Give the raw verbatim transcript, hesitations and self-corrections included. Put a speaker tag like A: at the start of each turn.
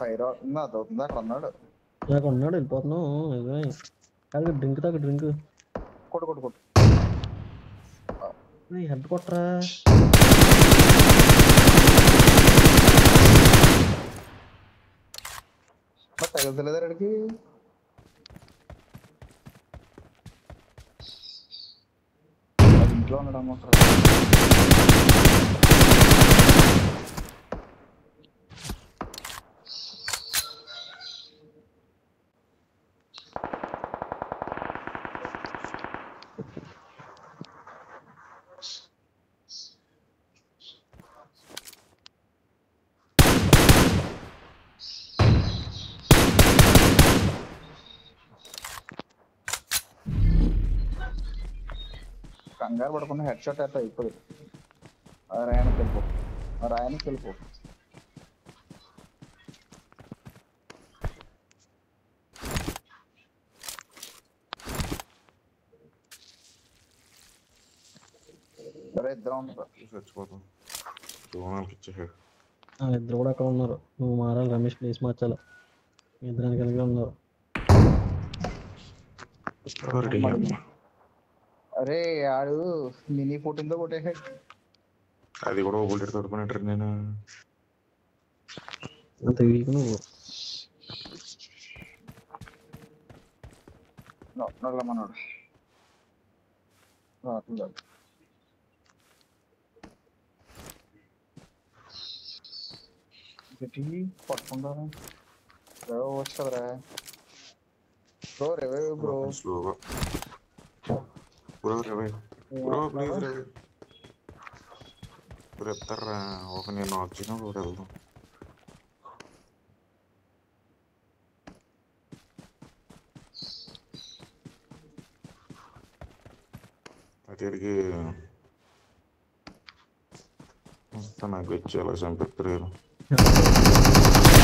A: fire అవుతుంది అది అవుతుంది అక్కడ ఉన్నాడు
B: నాకు ఉన్నాడు వెళ్ళిపోతున్నావు నిజమే కాదు డ్రింక్ తాగు డ్రింక్
A: కొట్టు కొట్టు కొట్టు
B: హెడ్ కొట్టరా
A: మరి తగులుతలేదు అడికి అది ఇంట్లో ఉన్నాడు అన్నమాట కంగారు పడకుండా హెడ్ షాట్ అయితే అయిపోదు రాయానికి వెళ్ళిపో రాయానికి వెళ్ళిపో అరే ఇద్దరం ఉంటారు
C: చచ్చిపోతాం
B: ఇద్దరు కూడా అక్కడ ఉన్నారు నువ్వు మారాలి రమేష్ ప్లేస్ మార్చాలి ఇద్దరానికి కలిగి ఉన్నారు
A: అరే ఆడు మినీ ఫోటోతో కొట్టేసాడు
C: అది కూడా బుల్లెట్ తోడుకునేటారు నేను
B: అంత వీక్ నువ్వు
A: నల్లమన్నాడు రావట్లేదు గట్టి పట్టుకుంటా వచ్చు కదరా బ్రో రేవే బ్రో
C: స్లోగా బ్రో రేవే బ్రో ప్లీజ్ రేవే చెప్తారా ఒక నేను వచ్చిన కూడా వెళ్దాం అక్కడికి నాకు వచ్చి అలా చంపెత్తారు